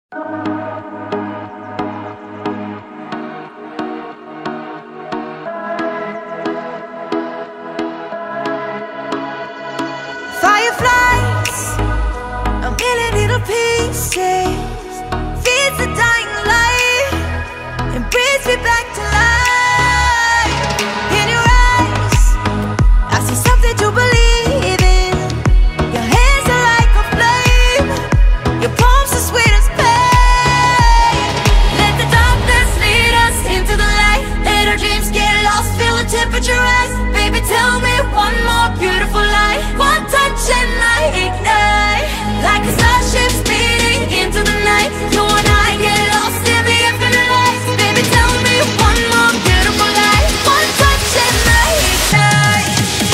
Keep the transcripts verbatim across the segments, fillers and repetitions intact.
Fireflies, a million little pieces, feeds the dying light and brings me back to life. In your eyes, I see something to believe in. Your hands are like a flame, your palms are sweet as pain. Let the darkness lead us into the light. Let our dreams get lost, feel the temperature rise. Baby, tell me one more beautiful lie. One touch and I ignite, like a starship speeding into the night. You and I get lost in the infinite light. Baby, tell me one more beautiful lie. One touch and I ignite.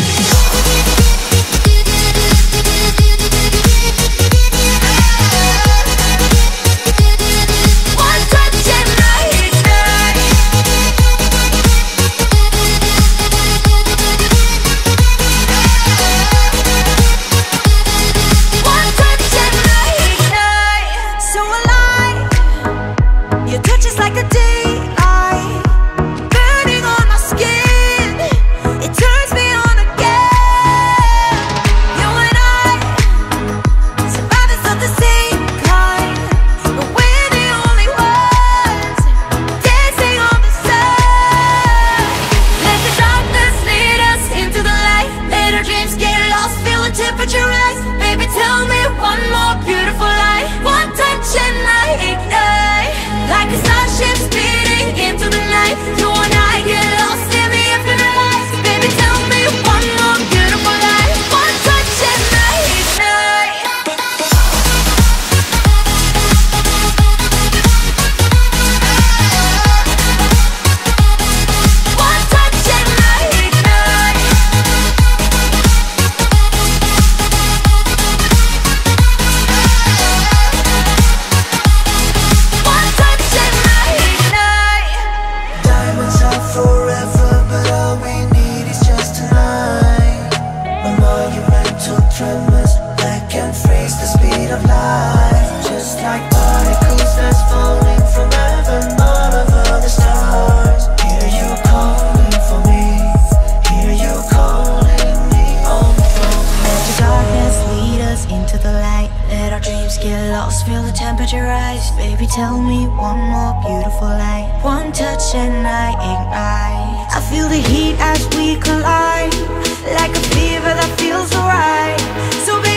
One touch and I ignite. One touch and I ignite. So alive, your touch is like a daylight, burning on my skin. It turns me on again. You and I, survivors of the same kind, but we're the only ones dancing on the sun. Let the darkness lead us into the light. Let our dreams get lost, feel the temperature rise. Baby, tell me one more beautiful lie. One touch and I ignite, like a starship speeding into the night. You and I get lost in the infinite light. Baby, tell me one more beautiful lie. One touch and I ignite. One touch and I ignite. One touch and I ignite. Diamonds are forever, but all we need is just tonight. A monumental tremors that can freeze the speed of light. Just like particles that's falling from heaven, all over the stars. Hear you calling for me, hear you calling me on the phone. Let the darkness lead us into the light. Let our dreams get lost, feel the temperature rise. Baby, tell me one more beautiful lie. One touch and I ignite. I feel the heat as we collide, like a fever that feels so right. So baby,